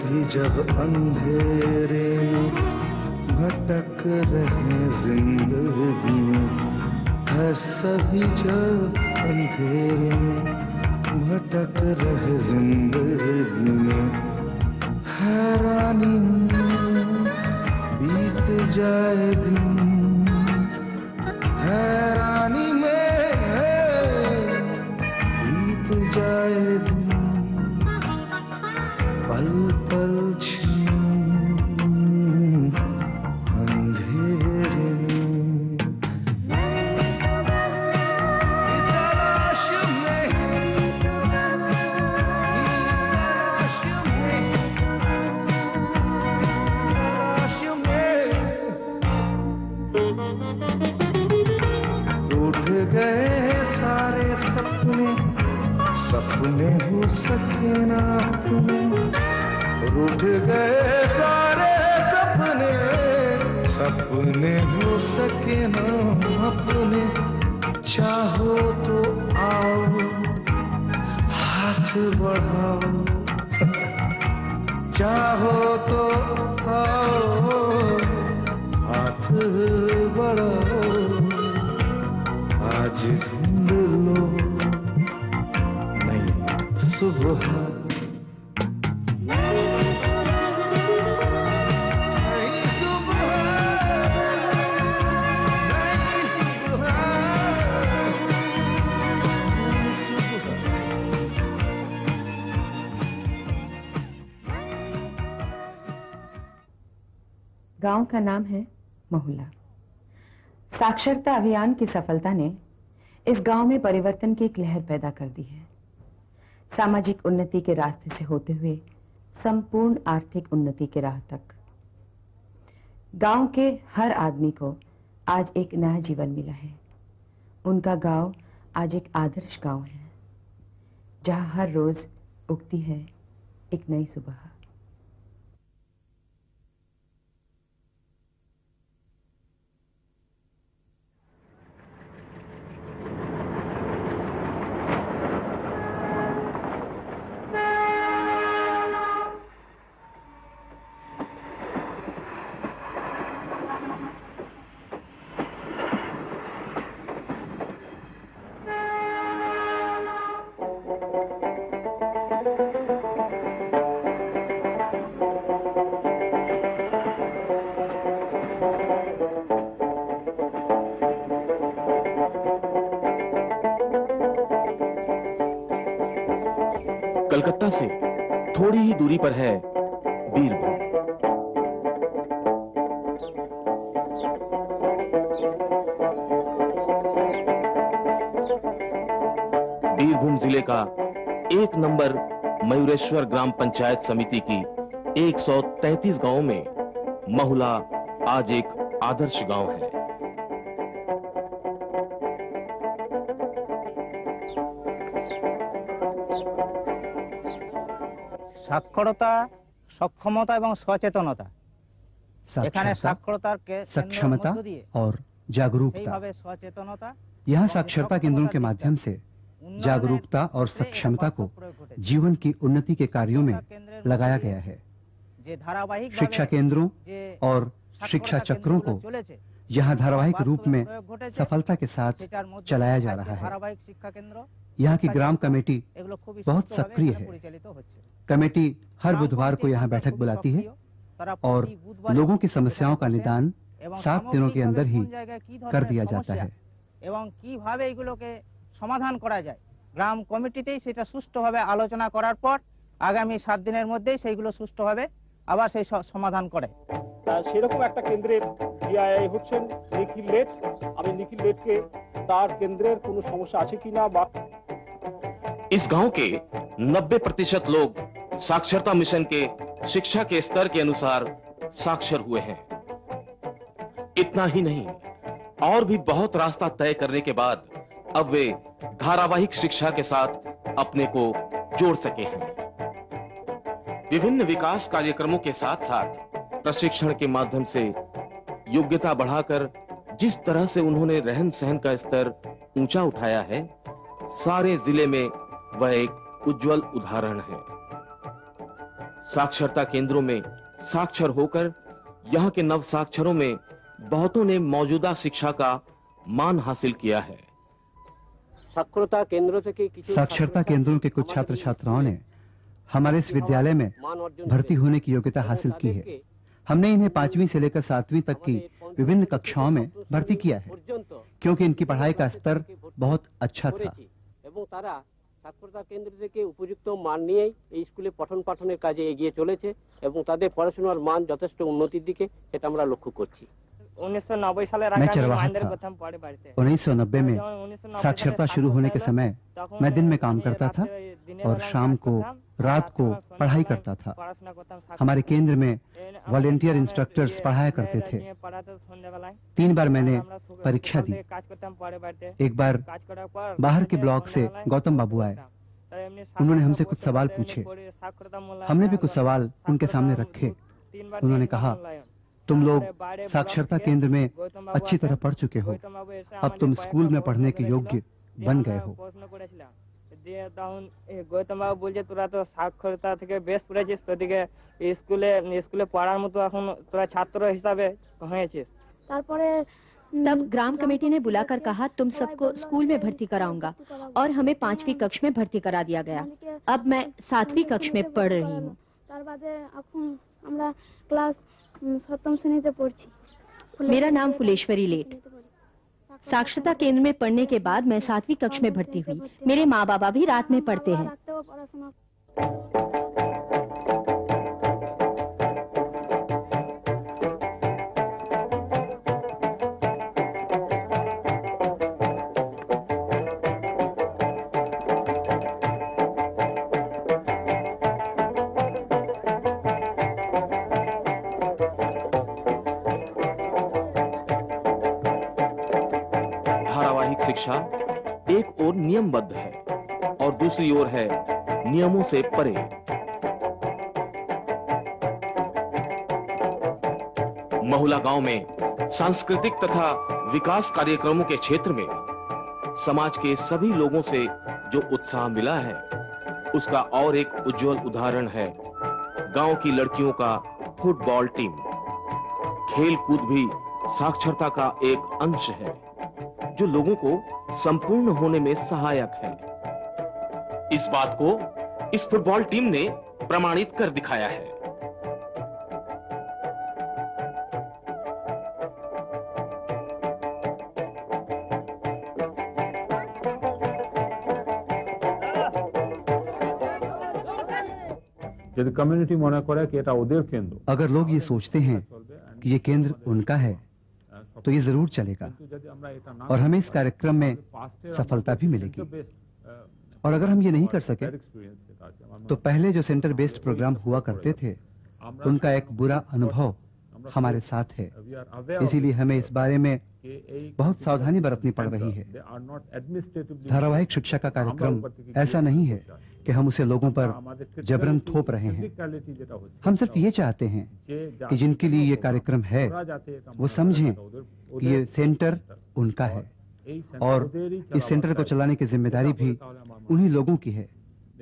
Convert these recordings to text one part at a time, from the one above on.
सभी जब अंधेरे में भटक रहे जिंदगी में, है सभी जब अंधेरे में भटक रहे जिंदगी में, हैरानी में बीत जाए दिन, हैरानी में बीत जाए दिन, पल पल सपने हो सके ना अपने, रूठ गए सारे सपने, सपने हो सके ना अपने, चाहो तो आओ हाथ बढ़ाओ, चाहो तो आओ हाथ बढ़ाओ, आज ढूंढ लो सुबह, गांव का नाम है महुला। साक्षरता अभियान की सफलता ने इस गांव में परिवर्तन की एक लहर पैदा कर दी है। सामाजिक उन्नति के रास्ते से होते हुए संपूर्ण आर्थिक उन्नति के राह तक गांव के हर आदमी को आज एक नया जीवन मिला है। उनका गांव आज एक आदर्श गांव है, जहां हर रोज उगती है एक नई सुबह। कलकत्ता से थोड़ी ही दूरी पर है बीरभूम। बीरभूम जिले का 1 नंबर मयूरेश्वर ग्राम पंचायत समिति की 133 गांवों में महुला आज एक आदर्श गांव है। साक्षरता, सक्षमता एवं सचेतनता, सक्षमता और जागरूकता। यहाँ साक्षरता केंद्रों के माध्यम से जागरूकता और सक्षमता को जीवन की उन्नति के कार्यों में लगाया गया है। शिक्षा केंद्रों और शिक्षा चक्रों को यहाँ धारावाहिक रूप में सफलता के साथ चलाया जा रहा है। यहाँ की ग्राम कमेटी बहुत सक्रिय है। कमेटी हर बुधवार को यहाँ बैठक बुलाती है और लोगों की समस्याओं का निदान 7 दिनों के अंदर ही कर दिया जाता है। एवं কিভাবে এগুলোকে সমাধান করা যায়, গ্রাম কমিটিতেই সেটা সুষ্ঠুভাবে আলোচনা করার পর আগামী 7 দিনের মধ্যেই সেইগুলো সুষ্ঠুভাবে আবার সেই সমাধান করে। সেরকম একটা কেন্দ্রের ডিআইআই হচ্ছেন নিখিল লেট। আমি নিখিল লেটকে তার কেন্দ্রের কোনো সমস্যা আছে কিনা বা इस गांव के 90% लोग साक्षरता मिशन के शिक्षा के स्तर के अनुसार साक्षर हुए हैं। इतना ही नहीं, और भी बहुत रास्ता तय करने के बाद अब वे धारावाहिक शिक्षा के साथ अपने को जोड़ सके हैं। विभिन्न विकास कार्यक्रमों के साथ साथ प्रशिक्षण के माध्यम से योग्यता बढ़ाकर जिस तरह से उन्होंने रहन सहन का स्तर ऊंचा उठाया है, सारे जिले में वह एक उज्जवल उदाहरण है। साक्षरता केंद्रों में साक्षर होकर यहाँ के नव साक्षरों में बहुतों ने मौजूदा शिक्षा का मान हासिल किया है। साक्षरता केंद्रों के कुछ छात्र छात्राओं ने हमारे इस विद्यालय में भर्ती होने की योग्यता हासिल की है। हमने इन्हें 5वीं से लेकर 7वीं तक की विभिन्न कक्षाओं में भर्ती किया है, क्योंकि इनकी पढ़ाई का स्तर बहुत अच्छा था। সাক্ষরতা কেন্দ্র থেকে উপযুক্ত মান নিয়েই এই স্কুলে পঠন পাঠনের কাজে এগিয়ে চলেছে এবং তাদের পড়াশোনার মান যথেষ্ট উন্নতির দিকে সেটা আমরা লক্ষ্য করছি। 1990 সালের আগে আমি মাইন্ডের প্রথম পড়ে বাড়িতে 1990 में साक्षरता शुरू होने के समय मैं दिन में काम करता था और शाम को रात को पढ़ाई करता था। हमारे केंद्र में वॉलंटियर इंस्ट्रक्टर्स पढ़ाया करते थे। 3 बार मैंने परीक्षा दी। एक बार बाहर के ब्लॉक से गौतम बाबू आए। उन्होंने हमसे कुछ सवाल पूछे। हमने भी कुछ सवाल उनके सामने रखे। उन्होंने कहा, तुम लोग साक्षरता केंद्र में अच्छी तरह पढ़ चुके हो, अब तुम स्कूल में पढ़ने के योग्य बन गए हो। গৌতম বাবু বলছে, তোরা তো সাক্ষরতা থেকে বেশ পড়েছিস, তোদিকে স্কুলে পড়ার মতো এখন তোরা ছাত্র হিসাবে হয়েছিস। তারপরে तब ग्राम कमेटी ने बुलाकर कहा, तुम सबको स्कूल में भर्ती कराऊंगा, और हमें 5वीं कक्षा में भर्ती करा दिया गया। अब मैं 7वीं कक्षा में पढ़ रही हूँ। मेरा नाम फुलेश्वरी लेट। साक्षरता केंद्र में पढ़ने के बाद मैं 7वीं कक्षा में भर्ती हुई। मेरे माँ बाबा भी रात में पढ़ते हैं। शिक्षा एक ओर नियमबद्ध है और दूसरी ओर है नियमों से परे। महुला गांव में सांस्कृतिक तथा विकास कार्यक्रमों के क्षेत्र में समाज के सभी लोगों से जो उत्साह मिला है, उसका और एक उज्जवल उदाहरण है गांव की लड़कियों का फुटबॉल टीम। खेल कूद भी साक्षरता का एक अंश है जो लोगों को संपूर्ण होने में सहायक है। इस बात को इस फुटबॉल टीम ने प्रमाणित कर दिखाया है। यदि कम्युनिटी मने करे कि एटा ओदेर केंद्र, अगर लोग ये सोचते हैं कि ये केंद्र उनका है, तो ये जरूर चलेगा और हमें इस कार्यक्रम में सफलता भी मिलेगी। और अगर हम ये नहीं कर सके, तो पहले जो सेंटर बेस्ड प्रोग्राम हुआ करते थे, उनका एक बुरा अनुभव हमारे साथ है। इसीलिए हमें इस बारे में बहुत सावधानी बरतनी पड़ रही है। धारावाहिक शिक्षा का कार्यक्रम ऐसा नहीं है कि हम उसे लोगों पर जबरन थोप रहे हैं। हम सिर्फ ये चाहते हैं कि जिनके लिए ये कार्यक्रम है, वो समझें कि ये सेंटर उनका है और इस सेंटर को चलाने की जिम्मेदारी भी उन्हीं लोगों की है।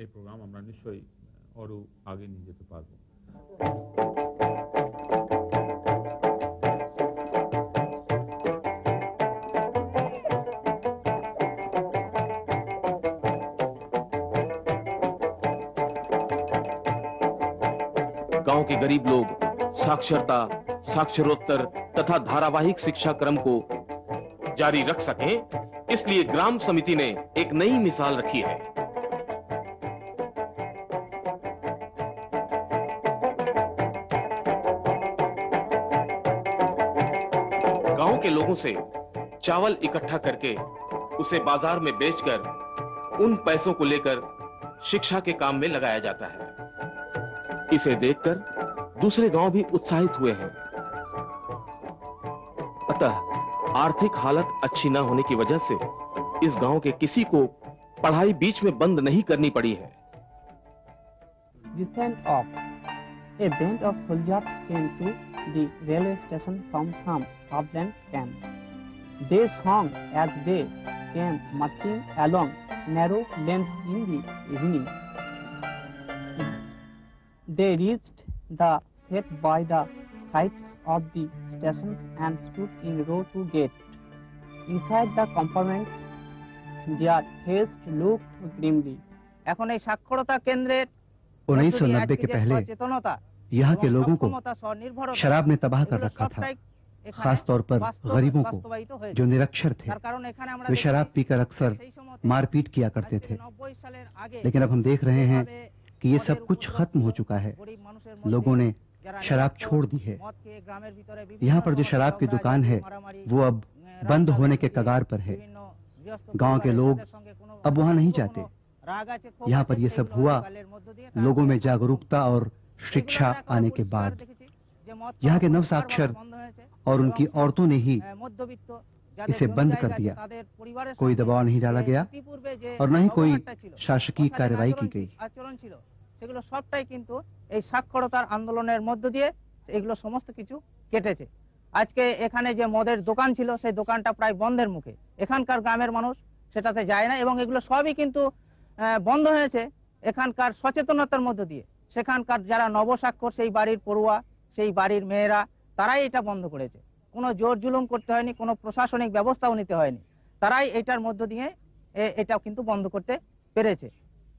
गांव के गरीब लोग साक्षरता, साक्षरोत्तर तथा धारावाहिक शिक्षा क्रम को जारी रख सकें, इसलिए ग्राम समिति ने एक नई मिसाल रखी है। गांव के लोगों से चावल इकट्ठा करके उसे बाजार में बेचकर उन पैसों को लेकर शिक्षा के काम में लगाया जाता है। इसे देखकर दूसरे गांव भी उत्साहित हुए हैं। अतः आर्थिक हालत अच्छी न होने की वजह से इस गांव के किसी को पढ़ाई बीच में बंद नहीं करनी पड़ी है। A band of soldiers came to the railway station from some upland camp. They sang as they came marching along narrow lanes in the evening. They reached the set by the sides of the stations and stood in row to gate. Inside the compartment, their faces looked grimly. এখন এই সাক্ষরতা কেন্দ্রের 1990 के पहले यहाँ के लोगों को शराब ने तबाह कर रखा था, खास तौर पर गरीबों को जो निरक्षर थे। वे शराब पीकर अक्सर मारपीट किया करते थे। लेकिन अब हम देख रहे हैं कि ये सब कुछ खत्म हो चुका है। लोगों ने शराब छोड़ दी है। यहाँ पर जो शराब की दुकान है वो अब बंद होने के कगार पर है। गांव के लोग अब वहाँ नहीं जाते। यहाँ पर ये सब हुआ लोगों में जागरूकता और शिक्षा आने के बाद। यहाँ के नवसाक्षर और उनकी औरतों ने ही इसे बंद कर दिया। कोई दबाव नहीं डाला गया और न ही कोई शासकीय कार्रवाई की गई। সেগুলো সবটাই কিন্তু এই সাক্ষরতার আন্দোলনের মধ্য দিয়ে এগুলো সমস্ত কিছু কেটেছে। আজকে এখানে যে মদের দোকান ছিল সেই দোকানটা প্রায় বন্ধের মুখে। এখানকার গ্রামের মানুষ সেটাতে যায় না এবং এগুলো সবই কিন্তু বন্ধ হয়েছে এখানকার সচেতনতার মধ্য দিয়ে। সেখানকার যারা নবস্বাক্ষর সেই বাড়ির পড়ুয়া সেই বাড়ির মেয়েরা তারাই এটা বন্ধ করেছে। কোনো জোর জুলুম করতে হয়নি, কোনো প্রশাসনিক ব্যবস্থাও নিতে হয়নি। তারাই এটার মধ্য দিয়ে এটাও কিন্তু বন্ধ করতে পেরেছে।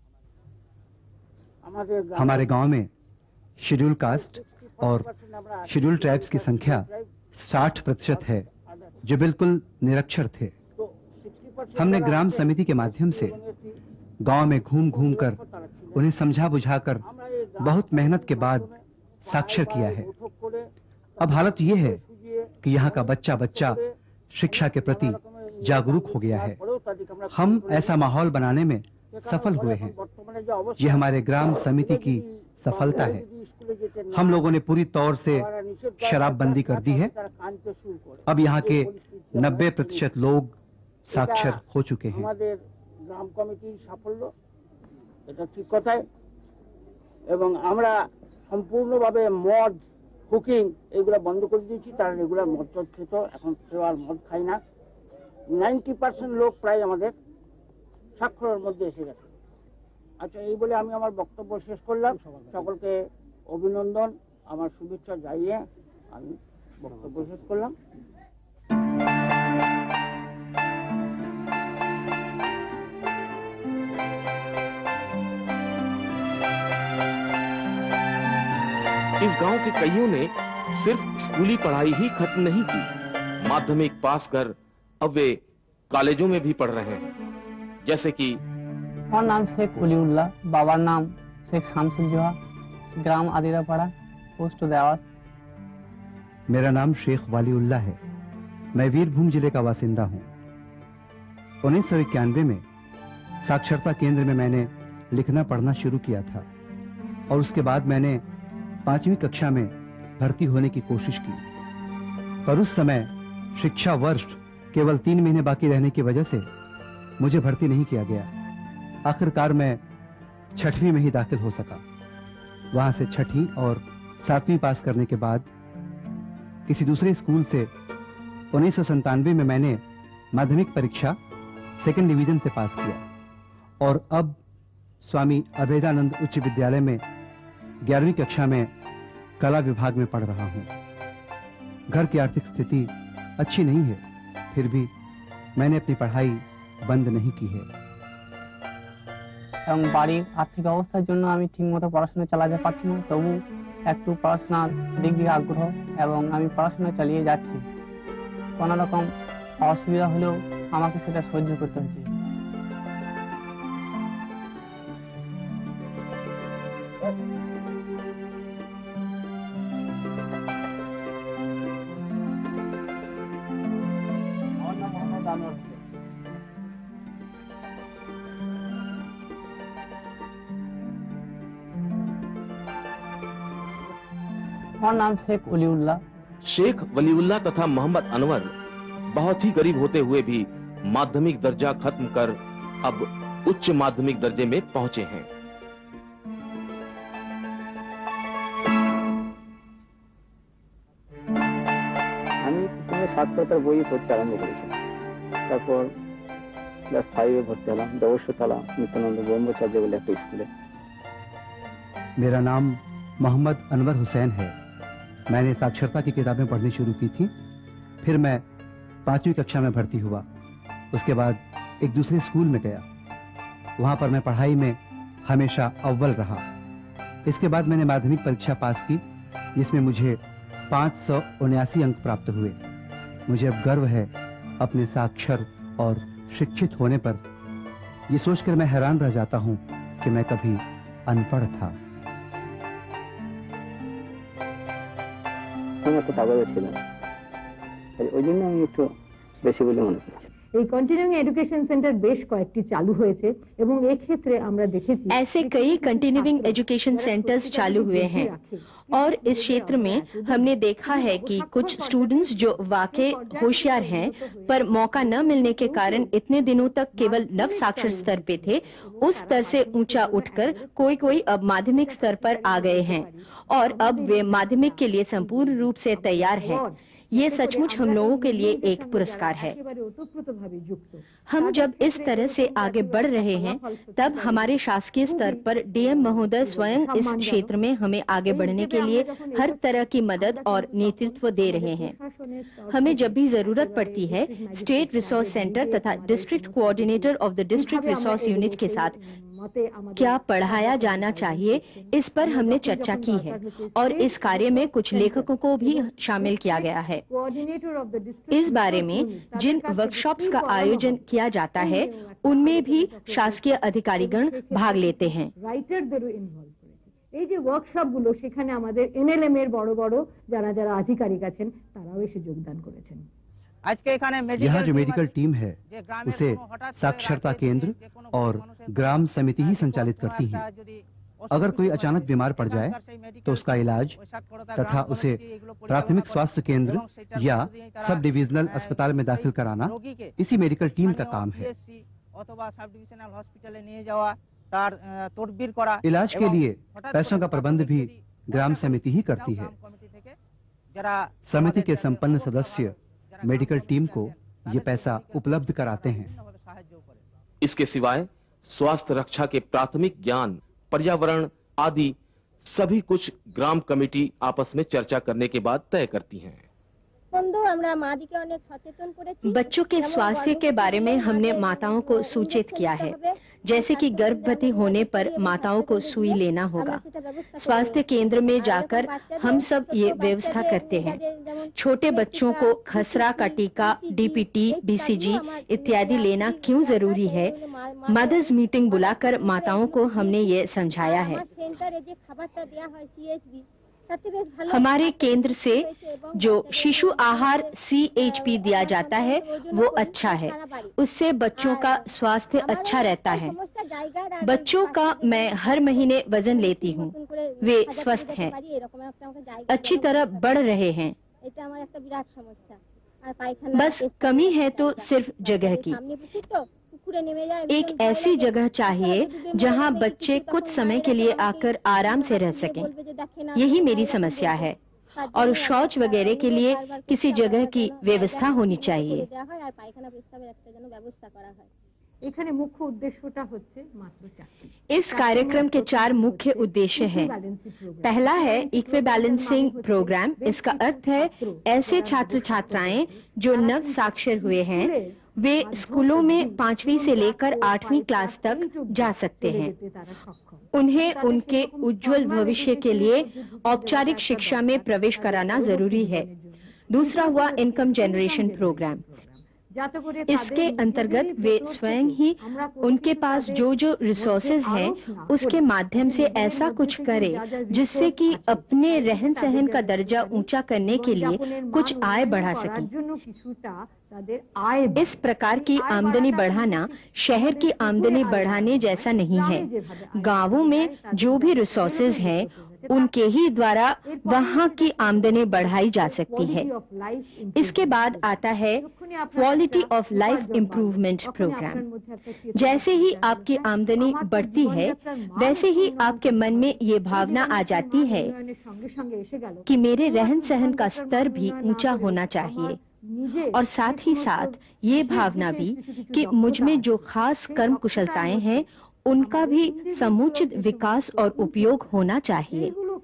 हमारे गांव में शेड्यूल कास्ट और शेड्यूल ट्राइब्स की संख्या 60% है जो बिल्कुल निरक्षर थे। हमने ग्राम समिति के माध्यम से गांव में घूम घूम कर उन्हें समझा बुझाकर बहुत मेहनत के बाद साक्षर किया है। अब हालत ये है कि यहाँ का बच्चा बच्चा शिक्षा के प्रति जागरूक हो गया है। हम ऐसा माहौल बनाने में सफल हुए हैं। ये हमारे ग्राम समिति की सफलता है। हम लोगों ने पूरी तौर से शराबबंदी कर दी है। अब यहाँ के 90% लोग साक्षर हो चुके हैं। গ্রাম কমিটির সাফল্য এটা ঠিক কথাই এবং আমরা সম্পূর্ণভাবে মদ হুকিং এগুলো বন্ধ করে দিয়েছি। তারা রেগুলার মদ খেত, এখন কেউ আর মদ খায় না। 90% লোক প্রায় আমাদের সাক্ষরের মধ্যে এসে গেছে। আচ্ছা, এই বলে আমি আমার বক্তব্য শেষ করলাম। সকলকে অভিনন্দন, আমার শুভেচ্ছা জানিয়ে আমি বক্তব্য শেষ করলাম। इस गांव के कईयों ने सिर्फ स्कूली पढ़ाई ही खत्म नहीं की, माध्यमिक पास कर अब वे कॉलेजों में भी पढ़ रहे हैं। जैसे कि আমার নাম শেখ অলিউল্লাহ, বাবার নাম শেখ শামসুল জোহা, ग्राम आदिरापाड़ा, पोस्ट देवास। मेरा नाम शेख वालीउल्लाह है। मैं वीरभूम जिले का वासिंदा हूँ। 1991 में साक्षरता केंद्र में मैंने लिखना पढ़ना शुरू किया था और उसके बाद मैंने 5वीं कक्षा में भर्ती होने की कोशिश की, पर उस समय शिक्षा वर्ष केवल 3 महीने बाकी रहने की वजह से मुझे भर्ती नहीं किया गया। आखिरकार मैं 6वीं में ही दाखिल हो सका। वहां से 6वीं और 7वीं पास करने के बाद किसी दूसरे स्कूल से 1997 में मैंने माध्यमिक परीक्षा सेकंड डिवीजन से पास किया और अब स्वामी अभेदानंद उच्च विद्यालय में 11वीं कक्षा में कला विभाग में पढ़ रहा हूँ। घर की आर्थिक स्थिति अच्छी नहीं है, फिर भी मैंने अपनी पढ़ाई बंद नहीं की है। এবং বাড়ির আর্থিক অবস্থার জন্য আমি ঠিকমতো পড়াশোনা চালাতে পারছি না, তবু একটু পড়াশোনার দিক দিয়ে আগ্রহ এবং আমি পড়াশোনা চালিয়ে যাচ্ছি। কোনো রকম অসুবিধা হলেও আমাকে সেটা সহ্য করতে হচ্ছে। और नाम शेख वलीउल्लाह। शेख वलीउल्लाह तथा मोहम्मद अनवर बहुत ही गरीब होते हुए भी माध्यमिक दर्जा खत्म कर अब उच्च माध्यमिक दर्जे में पहुंचे हैं। আমি প্রথমে সাক্ষরতার বই পড়তে আরম্ভ করেছিলাম, তারপর ক্লাস 5-এ ভর্তি হলাম দেবস্বতলা নিত্যানন্দ ব্রহ্মচার্য বলে একটা স্কুলে। मेरा नाम मोहम्मद अनवर हुसैन है। मैंने साक्षरता की किताबें पढ़नी शुरू की थी। फिर मैं 5वीं कक्षा में भर्ती हुआ। उसके बाद एक दूसरे स्कूल में गया। वहां पर मैं पढ़ाई में हमेशा अव्वल रहा। इसके बाद मैंने माध्यमिक परीक्षा पास की, जिसमें मुझे 579 अंक प्राप्त हुए। मुझे अब गर्व है अपने साक्षर और शिक्षित होने पर। ये सोचकर मैं हैरान रह जाता हूं कि मैं कभी अनपढ़ था। এই কন্টিনিউইং এডুকেশন সেন্টার বেশ কয়েকটি চালু হয়েছে এবং এই ক্ষেত্রে আমরা দেখেছি ऐसे कई कंटिन्यूइंग एजुकेशन सेंटर्स चालू हुए हैं और इस क्षेत्र में हमने देखा है कि कुछ स्टूडेंट्स जो वाकई होशियार हैं पर मौका न मिलने के कारण इतने दिनों तक केवल नव साक्षर स्तर पे थे, उस स्तर से ऊंचा उठकर कोई अब माध्यमिक स्तर पर आ गए हैं और अब वे माध्यमिक के लिए संपूर्ण रूप से तैयार हैं। ये सचमुच हम लोगों के लिए एक पुरस्कार है। हम जब इस तरह से आगे बढ़ रहे हैं तब हमारे शासकीय स्तर पर डीएम महोदय स्वयं इस क्षेत्र में हमें आगे बढ़ने के लिए हर तरह की मदद और नेतृत्व दे रहे हैं। हमें जब भी जरूरत पड़ती है स्टेट रिसोर्स सेंटर तथा district coordinator of the district resource unit के साथ क्या पढ़ाया जाना चाहिए, इस पर हमने चर्चा की है और इस कार्य में कुछ लेखकों को भी शामिल किया गया है। इस बारे में जिन वर्कशॉप्स का आयोजन किया जाता है उनमें भी शासकीय अधिकारीगण भाग लेते हैं। এই যে ওয়ার্কশপগুলো সেখানে আমাদের এনএলএম এর বড় বড় যারা যারা আধিকারিক আছেন তারাও এসে যোগদান করেছেন। यहाँ जो मेडिकल टीम है उसे साक्षरता केंद्र और ग्राम समिति ही संचालित करती है। अगर कोई अचानक बीमार पड़ जाए तो उसका इलाज तथा उसे प्राथमिक स्वास्थ्य केंद्र या सब डिविजनल अस्पताल में दाखिल कराना इसी मेडिकल टीम का काम है। इलाज के लिए पैसों का प्रबंध भी ग्राम समिति ही करती है। समिति के संपन्न सदस्य मेडिकल टीम को ये पैसा उपलब्ध कराते हैं। इसके सिवाय स्वास्थ्य रक्षा के प्राथमिक ज्ञान, पर्यावरण आदि सभी कुछ ग्राम कमेटी आपस में चर्चा करने के बाद तय करती हैं। बच्चों के स्वास्थ्य के बारे में हमने माताओं को सूचित किया है, जैसे कि गर्भवती होने पर माताओं को सुई लेना होगा। स्वास्थ्य केंद्र में जाकर हम सब ये व्यवस्था करते हैं। छोटे बच्चों को खसरा का टीका, डीपीटी, बीसीजी इत्यादि लेना क्यों जरूरी है, मदर्स मीटिंग बुलाकर माताओं को हमने ये समझाया है। हमारे केंद्र से जो शिशु आहार CHP दिया जाता है वो अच्छा है, उससे बच्चों का स्वास्थ्य अच्छा रहता है। बच्चों का मैं हर महीने वजन लेती हूँ, वे स्वस्थ हैं, अच्छी तरह बढ़ रहे हैं। बस कमी है तो सिर्फ जगह की। एक ऐसी जगह चाहिए जहां बच्चे कुछ समय के लिए आकर आराम से रह सकें। यही मेरी समस्या है और शौच वगैरह के लिए किसी जगह की व्यवस्था होनी चाहिए। इस कार्यक्रम के 4 मुख्य उद्देश्य हैं। पहला है इक्वे बैलेंसिंग प्रोग्राम। इसका अर्थ है ऐसे छात्र छात्राएं जो नव साक्षर हुए हैं वे स्कूलों में 5वीं से लेकर 8वीं क्लास तक जा सकते हैं। उन्हें उनके उज्जवल भविष्य के लिए औपचारिक शिक्षा में प्रवेश कराना जरूरी है। दूसरा हुआ इनकम जनरेशन प्रोग्राम। इसके अंतर्गत वे स्वयं ही उनके पास जो जो रिसोर्सेज हैं उसके माध्यम से ऐसा कुछ करें जिससे कि अपने रहन सहन का दर्जा ऊंचा करने के लिए कुछ आय बढ़ा सकें। इस प्रकार की आमदनी बढ़ाना शहर की आमदनी बढ़ाने जैसा नहीं है। गांवों में जो भी रिसोर्सेज हैं उनके ही द्वारा वहाँ की आमदनी बढ़ाई जा सकती है। इसके बाद आता है quality of life improvement programme. जैसे ही आपकी आमदनी बढ़ती है वैसे ही आपके मन में ये भावना आ जाती है कि मेरे रहन सहन का स्तर भी ऊंचा होना चाहिए और साथ ही साथ ये भावना भी कि मुझ में जो खास कर्म कुशलताएं हैं उनका भी समुचित विकास और उपयोग होना चाहिए।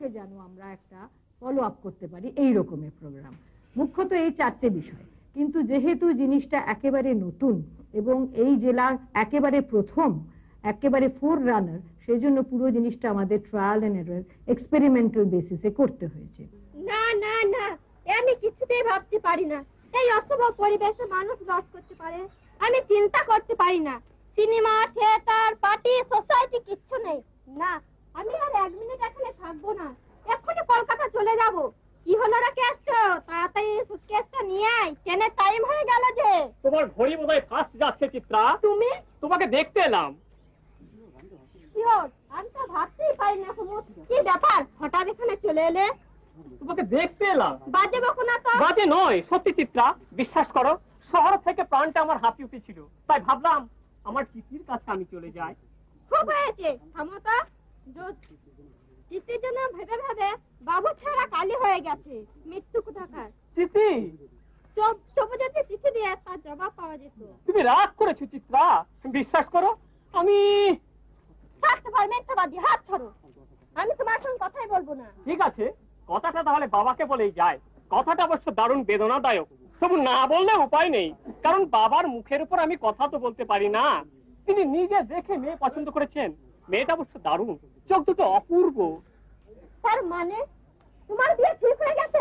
বছরে যেন আমরা একটা ফলো আপ করতে পারি এই রকমের প্রোগ্রাম। মুখ্যত এই 4টে বিষয়, কিন্তু যেহেতু জিনিসটা একেবারে নতুন এবং এই জেলার একেবারে প্রথম, একেবারে ফোর রানার, সেই জন্য পুরো জিনিসটা আমাদের ট্রায়াল এন্ড এরর, এক্সপেরিমেন্টাল বেসিসে করতে হয়েছে। না না না, আমি কিছুতেই ভাবতে পারি না এই অশুভ পরিবেশে মানুষ বাস করতে পারে। আমি চিন্তা করতে পারি না। সিনেমা, থিয়েটার, পার্টি, সোসাইটি কিচ্ছু নেই। না, আমি আর 1 মিনিট এখানে থাকবো না, এক্ষুনি কলকাতা চলে যাব। কি হলো রে কেষ্ট, তাড়াতাড়ি সুটকেসটা নিয়ে আয়, ট্রেনের টাইম হয়ে গেল যে। তোমার ঘড়ি বোধহয় ফাস্ট যাচ্ছে চিত্রা। তুমি? তোমাকে দেখতে এলাম। শিওর, আমি তো ভাবতেই পারি না কুমুদ, কি ব্যাপার হঠাৎ এখানে চলে এলে? তোমাকে দেখতে এলাম। বাজে বকো না তো। বাজে নয়, সত্যি চিত্রা, বিশ্বাস করো, শহর থেকে প্রাণটা আমার হাতে উঠেছিল, তাই ভাবলাম আমার চিঠির কাছে আমি চলে যাই। খুব হয়েছে, থামো তো। চিঠির জন্য ভেবে ভেবে বাবু ছাড়া কালি হয়ে গেছে। মৃত্যু কোথাকার চিঠি? তবু যদি চিঠি দিয়ে তার জবাব পাওয়া যেত। তুমি রাগ করেছো চিত্রা, বিশ্বাস করো আমি থাকতে পার। মিথ্যাবাদী, হাত ছাড়ো। আমি তোমার সঙ্গে কথাই বলবো না। ঠিক আছে, কথাটা তাহলে বাবাকে বলেই যায়। কথাটা অবশ্য দারুণ বেদনাদায়ক, তবু না বললে উপায় নেই, কারণ বাবার মুখের উপর আমি কথা তো বলতে পারি না। তিনি নিজে দেখে মেয়ে পছন্দ করেছেন। মেয়েটা অবশ্য দারুণ, চোখ দুটো অপূর্ব। তার মানে তোমার বিয়ে ঠিক হয়ে গেছে?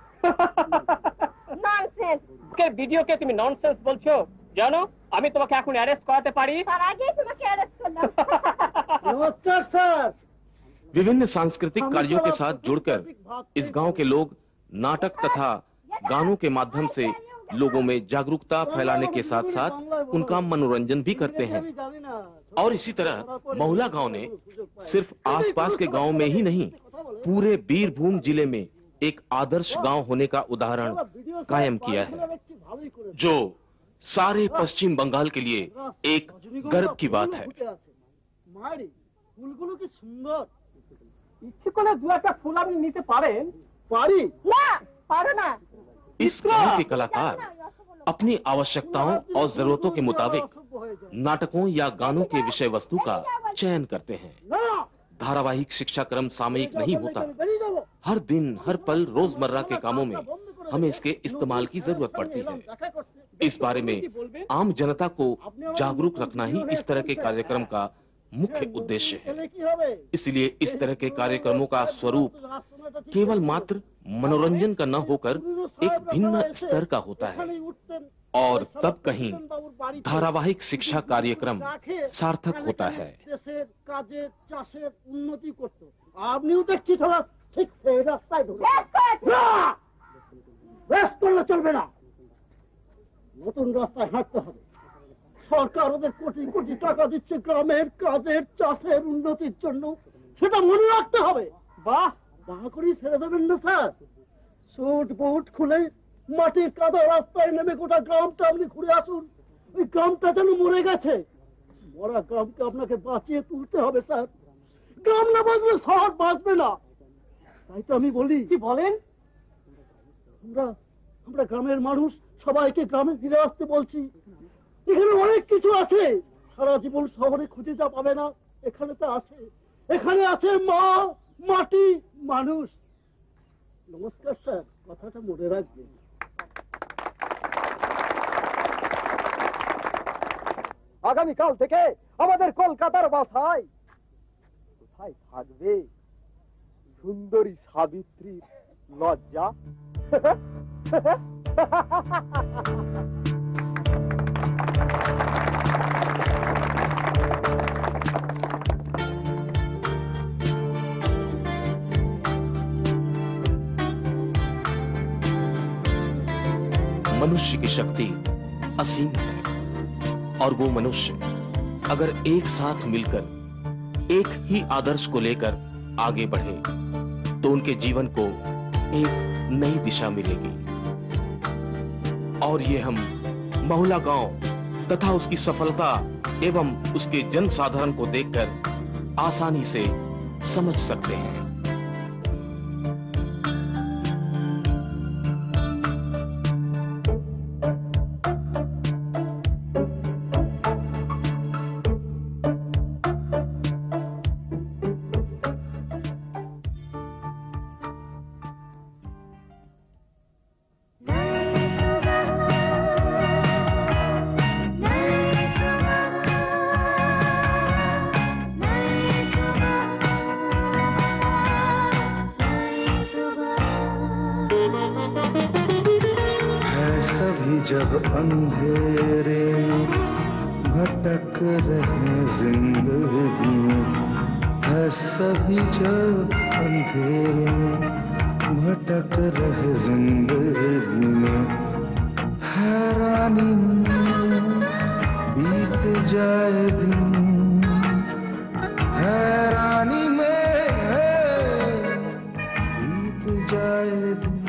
ননসেন্স। ভিডিওকে তুমি ননসেন্স বলছো? জানো আমি তোমাকে এখন অ্যারেস্ট করাতে পারি। তার আগেই তোমাকে অ্যারেস্ট করলাম। नमस्कार सर। विभिन्न सांस्कृतिक कार्यों के साथ जुड़कर इस गांव के लोग नाटक तथा गानों के माध्यम से लोगों में जागरूकता फैलाने के साथ साथ उनका मनोरंजन भी करते हैं। और इसी तरह महुला गांव ने सिर्फ आसपास के गांव में ही नहीं, पूरे बीरभूम जिले में एक आदर्श गांव होने का उदाहरण कायम किया है, जो सारे पश्चिम बंगाल के लिए एक गर्व की बात है। ফুলগুলো কি সুন্দর। ইচ্ছে করলে 2-1টা ফুল আপনি নিতে পারেন। পারি না, পারো না। इस गांव के कलाकार अपनी आवश्यकताओं और जरूरतों के मुताबिक नाटकों या गानों के विषय वस्तु का चयन करते हैं। धारावाहिक शिक्षाक्रम सामयिक नहीं होता। हर दिन हर पल रोजमर्रा के कामों में हमें इसके इस्तेमाल की जरूरत पड़ती है। इस बारे में आम जनता को जागरूक रखना ही इस तरह के कार्यक्रम का मुख्य उद्देश्य है। इसलिए इस तरह के कार्यक्रमों का स्वरूप केवल मात्र मनोरंजन का न होकर एक भिन्न स्तर का होता है, और तब कहीं धारावाहिक शिक्षा कार्यक्रम सार्थक होता है। নতুন রাস্তায় হাঁটতে হবে। সরকার ওদের কোটি কোটি টাকা দিচ্ছে গ্রামের কাজের, চাষের উন্নতির জন্য, সেটা মনে রাখতে হবে। বাহ বাহ করে ছেড়ে দেবেন না স্যার। স্যুট বুট খুলে মাটির কাদা রাস্তায় নেমে গোটা গ্রামটা আপনি ঘুরে আসুন। ওই গ্রামটা যেন মরে গেছে। মরা গ্রামকে আপনাকে বাঁচিয়ে তুলতে হবে স্যার। গ্রাম না বাঁচলে শহর বাঁচবে না। তাই তো আমি বলি। কি বলেন? আমরা গ্রামের মানুষ, সবাইকে গ্রামে ফিরে আসতে বলছি। এখানে অনেক কিছু আছে, সারা জীবন শহরে খুঁজে যা পাবে না এখানে তো আছে। এখানে আছে মা, মাটি, মানুষ। নমস্কার স্যার, কথাটা মনে রাখবেন। আগামীকাল থেকে আমাদের কলকাতার বাসায় কোথায় থাকবে সুন্দরী সাবিত্রী লজ্জা। मनुष्य की शक्ति असीम है, और वो मनुष्य अगर एक साथ मिलकर एक ही आदर्श को लेकर आगे बढ़े तो उनके जीवन को एक नई दिशा मिलेगी। और ये हम महुला गांव तथा उसकी सफलता एवं उसके जनसाधारण को देखकर आसानी से समझ सकते हैं। जब अंधेरे में भटक रहे जिंदगी में, है सभी जब अंधेरे में भटक रहे जिंदगी में, हैरानी में बीत जाए दिन, हैरानी में बीत जाए दिन।